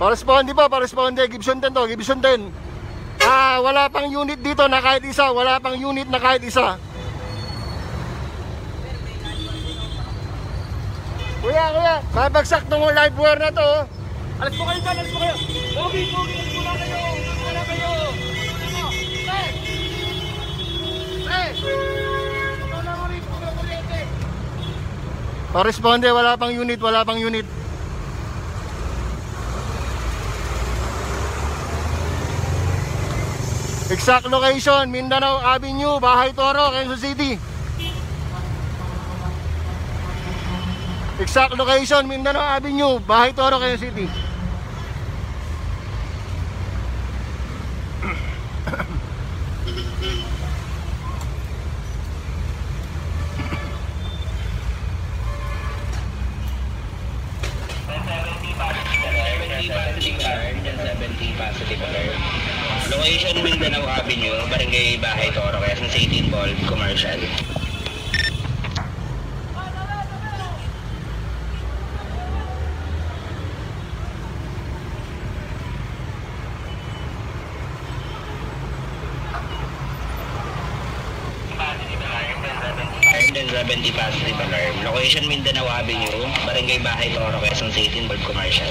Pa-responde po, pa-responde. Gibson 10 to, Gibson 10. Wala pang unit dito na kahit isa. Wala pang unit na kahit isa. Kuya, babagsak tong live wire na to. Alis po kayo dyan, alis po kayo. Pogi, alis po na kayo. Wala kayo. Pa-responde, wala pang unit, wala pang unit. Exact location, Mindanao Avenue, Bahay, Toro, Quezon City. Exact location, Mindanao Avenue, Bahay, Toro, Quezon City. Positive alert. Location Mindanao Avenue, Barangay Bahay, Toro, Quezon City, involved commercial. Positive alarm. Location Mindanao Avenue, Barangay Bahay, Toro, Quezon City, involved commercial.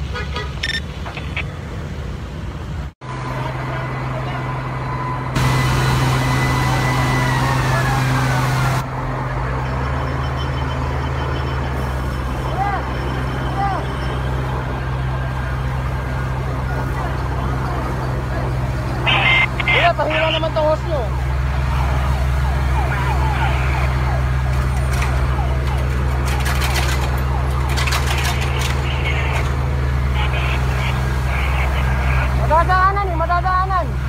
Pahira naman itong host nyo. Madadaanan.